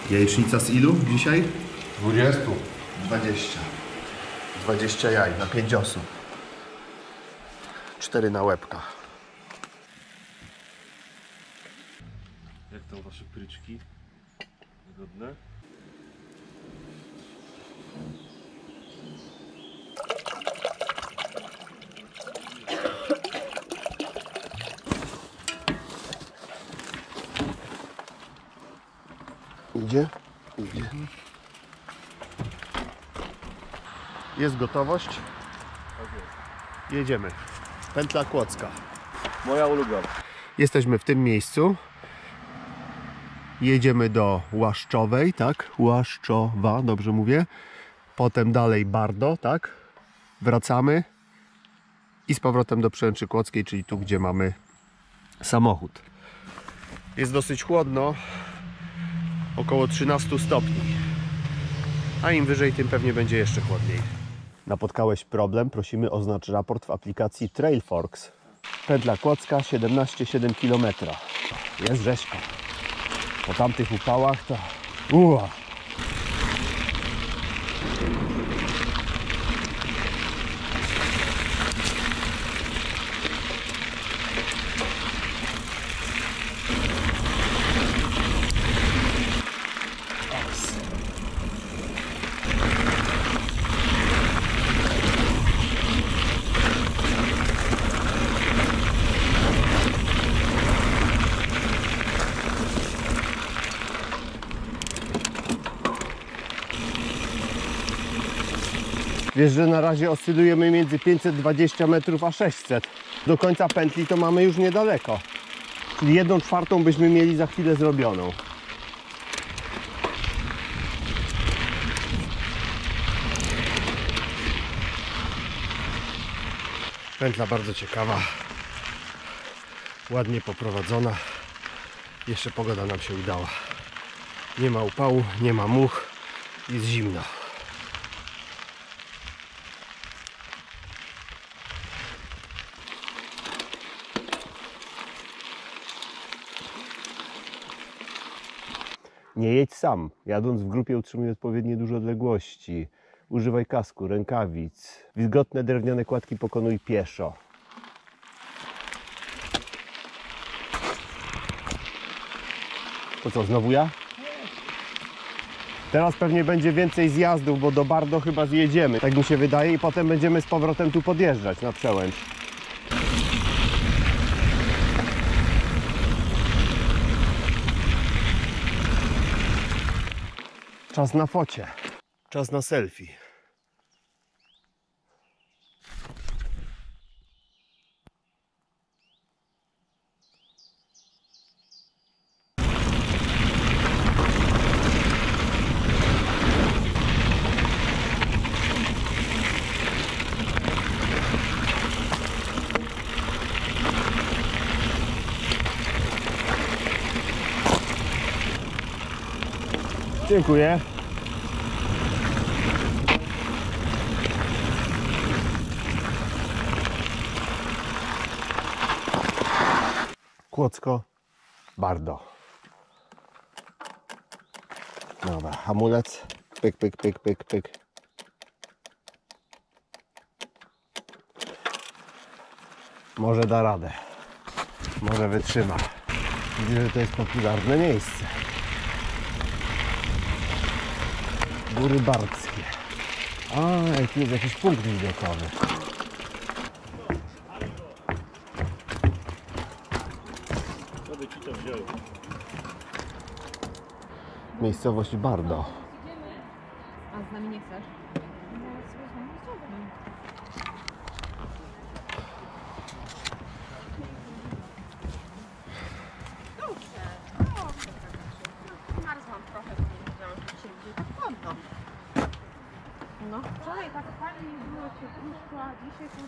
Jajecznica z ilu dzisiaj? 20. 20. 20 jaj na 5 osób. 4 na łebka. Jak tam wasze pryczki? Wygodne? Idzie? Idzie. Jest gotowość? Tak jest. Jedziemy. Pętla Kłodzka. Moja ulubiona. Jesteśmy w tym miejscu. Jedziemy do Łaszczowej, tak? Łaszczowa, dobrze mówię. Potem dalej Bardo, tak? Wracamy. I z powrotem do Przemszy Kłodzkiej, czyli tu, gdzie mamy samochód. Jest dosyć chłodno. Około 13 stopni. A im wyżej, tym pewnie będzie jeszcze chłodniej. Napotkałeś problem? Prosimy oznacz raport w aplikacji Trailforks. Pętla Kłodzka 17,7 km. Jest rzeźko. Po tamtych upałach to... Wiesz, że na razie oscylujemy między 520 metrów a 600. Do końca pętli to mamy już niedaleko. Czyli 1/4 byśmy mieli za chwilę zrobioną. Pętla bardzo ciekawa. Ładnie poprowadzona. Jeszcze pogoda nam się udała. Nie ma upału, nie ma much. Jest zimno. Nie jedź sam. Jadąc w grupie utrzymuj odpowiednio duże odległości. Używaj kasku, rękawic. Wilgotne drewniane kładki pokonuj pieszo. To co, znowu ja? Teraz pewnie będzie więcej zjazdów, bo do Bardo chyba zjedziemy. Tak mi się wydaje i potem będziemy z powrotem tu podjeżdżać na przełęcz. Czas na focie. Czas na selfie. Dziękuję. Kłodzko, Bardo. Dobra, hamulec. Pyk, pyk, pyk, pyk, pyk. Może da radę. Może wytrzyma. Widzę, że to jest popularne miejsce. Góry Bardzkie. A, tu jest jakiś punkt widokowy. Miejscowość Bardo. A z nami nie chcesz? Marzłam trochę, bo nie wiedziałam, że dzisiaj będzie tak chłodno. No, wczoraj tak fajnie było ciepluszko, a dzisiaj to...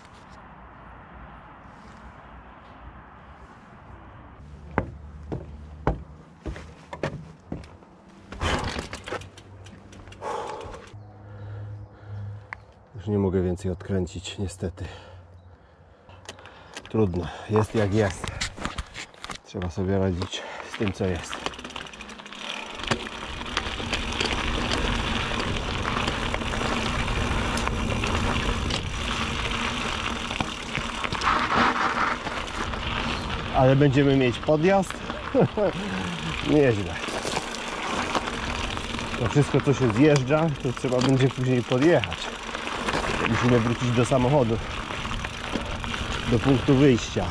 Już nie mogę więcej odkręcić, niestety. Trudno, jest jak jest. Trzeba sobie radzić z tym, co jest. Ale będziemy mieć podjazd. Nieźle. To wszystko co się zjeżdża, to trzeba będzie później podjechać. Musimy wrócić do samochodu. Do punktu wyjścia.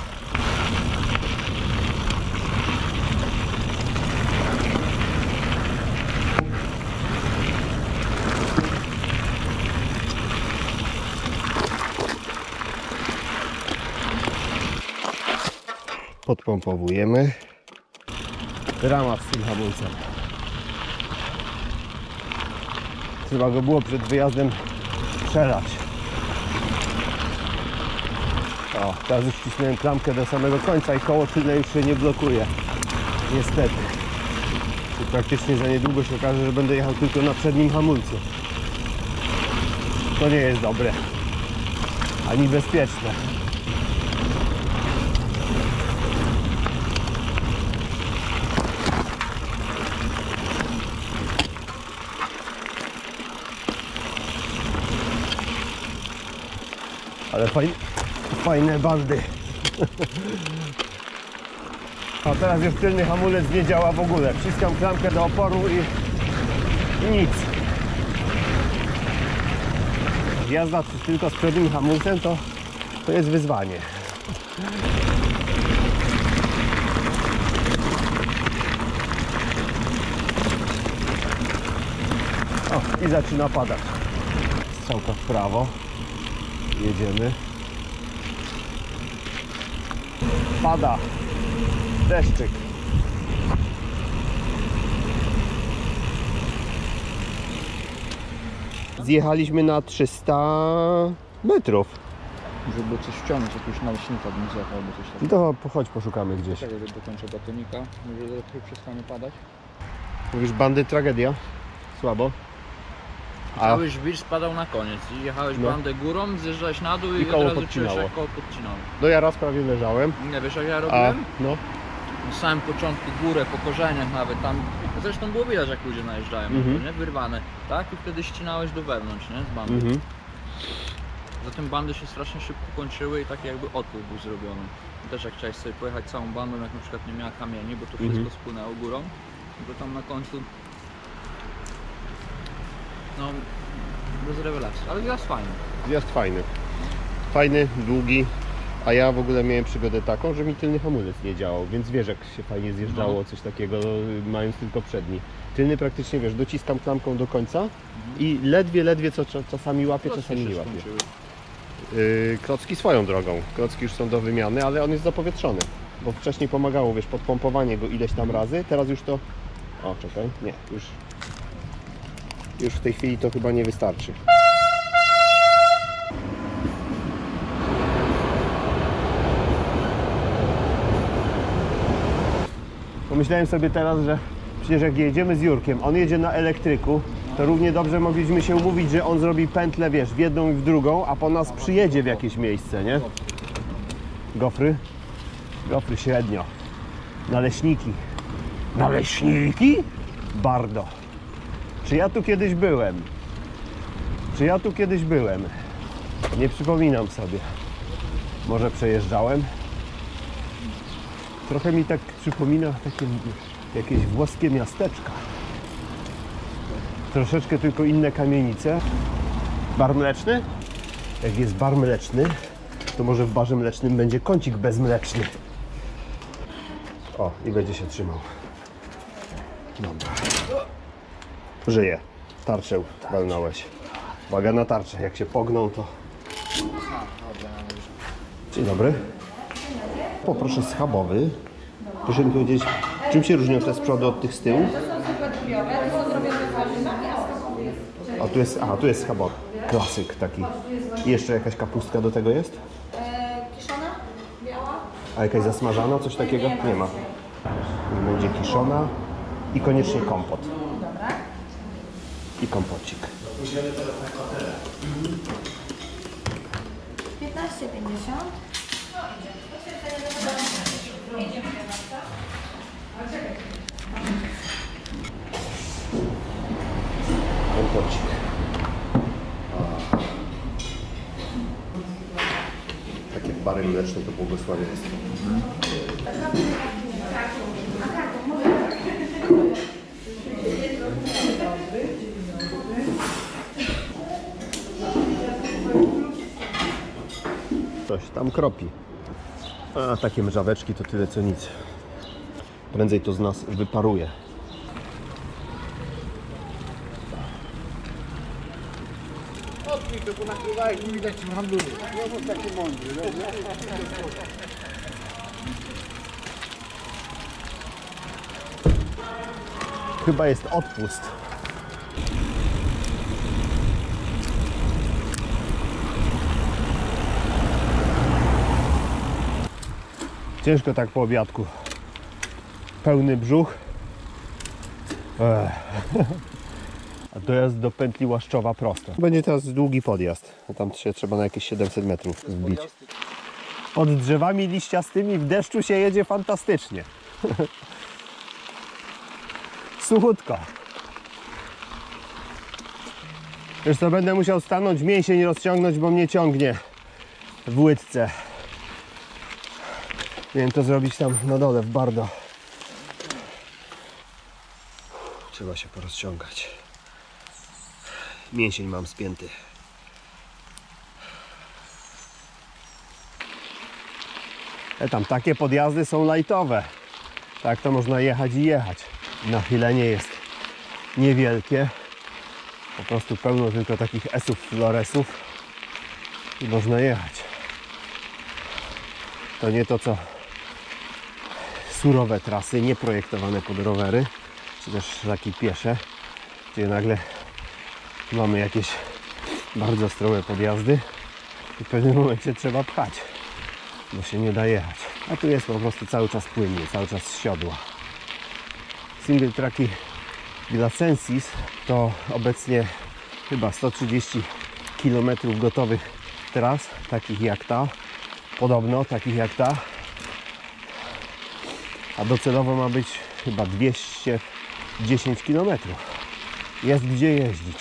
Podpompowujemy. Dramat z tym hamulcem. Trzeba go było przed wyjazdem przelać. O, teraz już wcisnąłem klamkę do samego końca i koło tylne już się nie blokuje. Niestety. I praktycznie za niedługo się okaże, że będę jechał tylko na przednim hamulcu. To nie jest dobre. Ani bezpieczne. Ale fajne bandy. A teraz już tylny hamulec nie działa w ogóle. Wciskam klamkę do oporu i nic. Jazda tylko z przednim hamulcem to jest wyzwanie. O, i zaczyna padać. Strzałka w prawo. Jedziemy. Pada. Deszczyk. Zjechaliśmy na 300 metrów. Żeby coś ściągnąć, jakiegoś naleśnika bym zjechał albo coś takiego. To chodź poszukamy gdzieś. Czekaj, że dokończę batonika. Może trochę przestanie padać. Mówisz bandy tragedia? Słabo. Cały żwir spadał na koniec i jechałeś No. bandę górą, zjeżdżałeś na dół I i koło od razu podcinało. czujesz jak koło podcinało. No ja raz prawie leżałem. Nie wiesz jak ja A robiłem? no. Na samym początku górę, po korzeniach nawet tam, zresztą było widać jak ludzie najeżdżają, nie? Wyrwane, tak? I wtedy ścinałeś do wewnątrz, nie? Z bandy. Mhm. Zatem bandy się strasznie szybko kończyły i taki jakby otwór był zrobiony. I też jak chciałeś sobie pojechać całą bandą, jak na przykład nie miała kamieni, bo to wszystko spłynęło górą, to tam na końcu no bez rewelacji, ale jest fajny. Zjazd fajny. Fajny, długi. A ja w ogóle miałem przygodę taką, że mi tylny hamulec nie działał, więc wiesz jak się fajnie zjeżdżało coś takiego, mając tylko przedni. Tylny praktycznie wiesz, dociskam klamką do końca i ledwie co czasami łapie, czasami nie łapie. Klocki swoją drogą. Klocki już są do wymiany, ale on jest zapowietrzony. Bo wcześniej pomagało, wiesz, podpompowanie go ileś tam razy, teraz już to... O, czekaj, nie, już w tej chwili to chyba nie wystarczy. Pomyślałem sobie teraz, że przecież jak jedziemy z Jurkiem, on jedzie na elektryku, to równie dobrze mogliśmy się umówić, że on zrobi pętlę, wiesz, w jedną i w drugą, a po nas przyjedzie w jakieś miejsce, nie? Gofry? Gofry średnio. Naleśniki. Naleśniki? Bardo. Czy ja tu kiedyś byłem? Czy ja tu kiedyś byłem? Nie przypominam sobie. Może przejeżdżałem? Trochę mi tak przypomina takie jakieś włoskie miasteczka. Troszeczkę tylko inne kamienice. Bar mleczny? Jak jest bar mleczny, to może w barze mlecznym będzie kącik bezmleczny. O, i będzie się trzymał. Dobra. Żyje. Tarczę walnąłeś. Uwaga na tarczę. Jak się pogną, to... Dzień dobry. Poproszę schabowy. Proszę mi powiedzieć, czym się różnią te z przodu od tych z tyłu? To są zwykłe drobiowe, to są zrobione z warzywami, a schabowy jest A tu jest schabowy. Klasyk taki. I jeszcze jakaś kapustka do tego jest? kiszona, biała. A jakaś zasmażana? Coś takiego? Nie ma. Będzie kiszona i koniecznie kompot. Dobra. I kompocik. 15,50. Kompocik. Takie bary mleczne to błogosławieństwo. Coś tam kropi. A takie mrzaweczki to tyle co nic. Prędzej to z nas wyparuje. To ponakrywałeś, nie widać w handlu. No bo taki mądry. Chyba jest odpust. Ciężko tak po obiadku. Pełny brzuch. A dojazd do pętli Łaszczowa prosto. Będzie teraz długi podjazd. Tam się trzeba na jakieś 700 metrów zbić. Pod drzewami liściastymi w deszczu się jedzie fantastycznie. Suchutko. Wiesz co, będę musiał stanąć, mięsień rozciągnąć, bo mnie ciągnie w łydce. Miałem to zrobić tam na dole w Bardo. Trzeba się porozciągać. Mięsień mam spięty. Tam takie podjazdy są lightowe. Tak to można jechać i jechać. Nachylenie jest niewielkie. Po prostu pełno tylko takich S-ów, Floresów i można jechać. To nie to co surowe trasy, nieprojektowane pod rowery, czy też szlaki piesze, gdzie nagle mamy jakieś bardzo strome podjazdy i w pewnym momencie trzeba pchać, bo się nie da jechać. A tu jest po prostu cały czas płynnie, cały czas z siodła. Single tracki Villasensis to obecnie chyba 130 km gotowych tras, takich jak ta, podobno takich jak ta, a docelowo ma być chyba 210 km. Jest gdzie jeździć.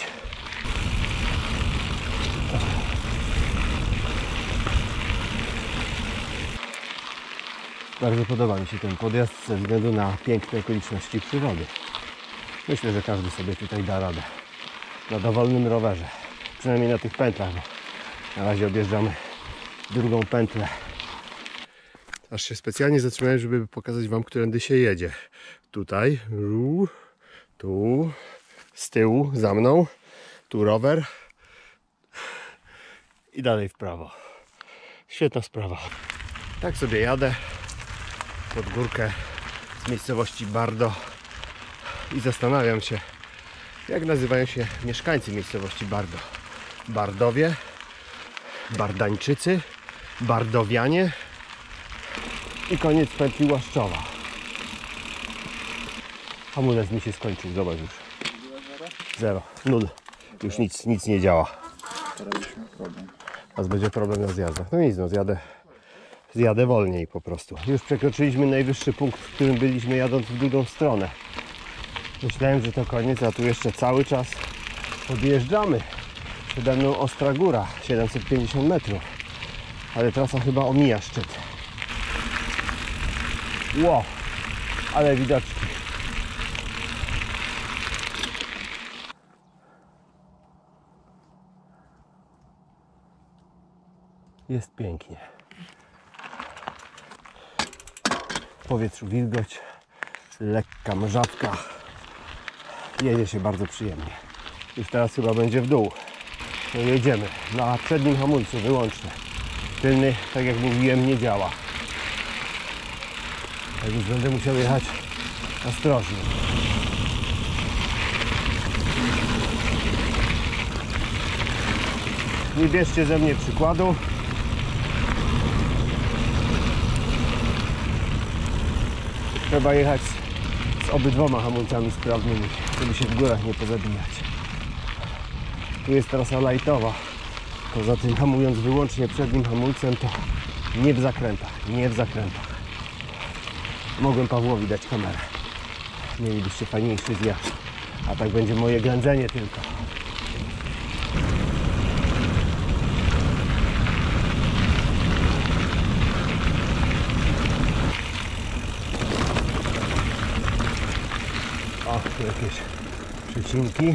Bardzo podoba mi się ten podjazd ze względu na piękne okoliczności przyrody. Myślę, że każdy sobie tutaj da radę. Na dowolnym rowerze. Przynajmniej na tych pętlach. Bo na razie objeżdżamy drugą pętlę. Aż się specjalnie zatrzymałem, żeby pokazać Wam, którędy się jedzie. Tutaj, tu, z tyłu, za mną, tu rower i dalej w prawo. Świetna sprawa. Tak sobie jadę pod górkę z miejscowości Bardo i zastanawiam się, jak nazywają się mieszkańcy miejscowości Bardo. Bardowie, Bardańczycy, Bardowianie i koniec pętli Łaszczowa. Hamulec mi się skończył, zobacz już. Zero, nul. Już nic nie działa. Teraz będzie problem na zjazdach. No nic, no zjadę wolniej po prostu. Już przekroczyliśmy najwyższy punkt, w którym byliśmy jadąc w drugą stronę. Myślałem, że to koniec, a tu jeszcze cały czas podjeżdżamy. Przede mną Ostra Góra, 750 metrów. Ale trasa chyba omija szczyt. Ło, ale widoczki. Jest pięknie. W powietrzu wilgoć, lekka mrzawka. Jedzie się bardzo przyjemnie. Już teraz chyba będzie w dół. No jedziemy na przednim hamulcu wyłącznie. Tylny, tak jak mówiłem, nie działa. Tak więc będę musiał jechać ostrożnie. Nie bierzcie ze mnie przykładu. Trzeba jechać z obydwoma hamulcami sprawnymi, żeby się w górach nie pozabijać. Tu jest trasa lightowa. Poza tym hamując wyłącznie przednim hamulcem, to nie w zakrętach, nie w zakrętach. Mogłem Pawłowi dać kamerę. Mielibyście fajniejszy zjazd. A tak będzie moje ględzenie tylko. O, tu jakieś przecinki.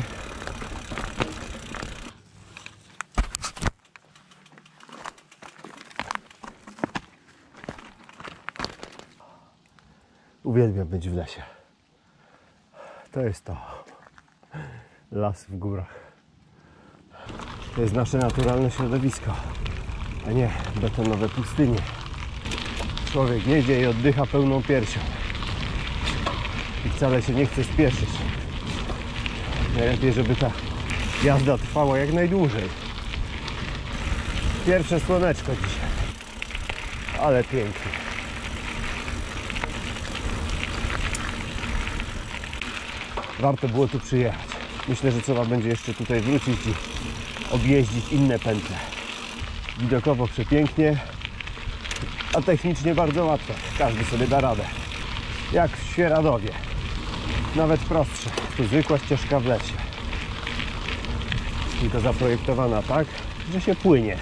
Uwielbiam być w lesie. To jest to. Las w górach. To jest nasze naturalne środowisko, a nie betonowe pustynie. Człowiek jedzie i oddycha pełną piersią. I wcale się nie chce spieszyć. Najlepiej, żeby ta jazda trwała jak najdłużej. Pierwsze słoneczko dzisiaj. Ale pięknie. Warto było tu przyjechać. Myślę, że trzeba będzie jeszcze tutaj wrócić i objeździć inne pętle. Widokowo przepięknie, a technicznie bardzo łatwo. Każdy sobie da radę. Jak w Świeradowie. Nawet prostsze. To zwykła ścieżka w lesie. Tylko zaprojektowana tak, że się płynie.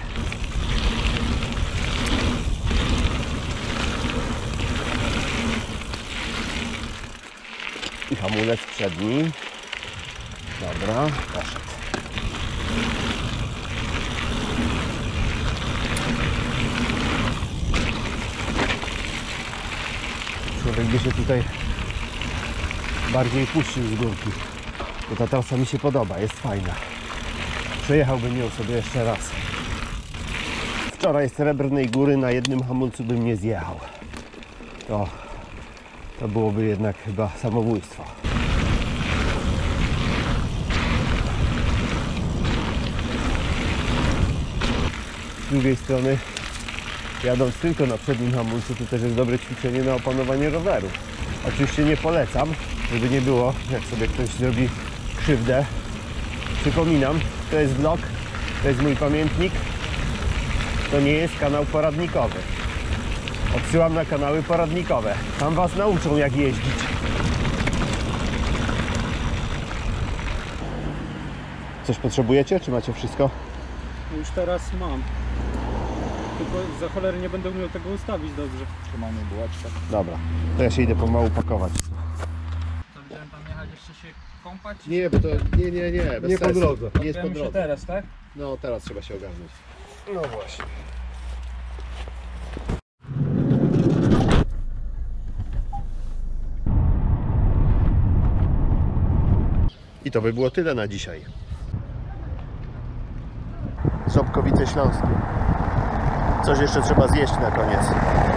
I hamulec przedni. Dobra, poszedł. Człowiek by się tutaj bardziej puścił z górki, bo ta trasa mi się podoba, jest fajna. Przejechałbym ją sobie jeszcze raz. Wczoraj z Srebrnej Góry na jednym hamulcu bym nie zjechał. To byłoby jednak chyba samobójstwo. Z drugiej strony, jadąc tylko na przednim hamulcu, to też jest dobre ćwiczenie na opanowanie roweru. Oczywiście nie polecam, żeby nie było, jak sobie ktoś zrobi krzywdę. Przypominam, to jest vlog, to jest mój pamiętnik, to nie jest kanał poradnikowy. Odsyłam na kanały poradnikowe. Tam was nauczą, jak jeździć. Coś potrzebujecie, czy macie wszystko? No już teraz mam. Tylko za cholerę nie będę umiał tego ustawić dobrze. Trzymamy bułeczkę. Dobra, to ja się idę pomału pakować. To będziemy tam jechać jeszcze się kąpać? Nie, bo to nie, bez Nie po sensu. drodze. Nie jest po Wiemy się drodze. teraz, tak? No, teraz trzeba się ogarnąć. No właśnie. I to by było tyle na dzisiaj. Ząbkowice śląskie. Coś jeszcze trzeba zjeść na koniec.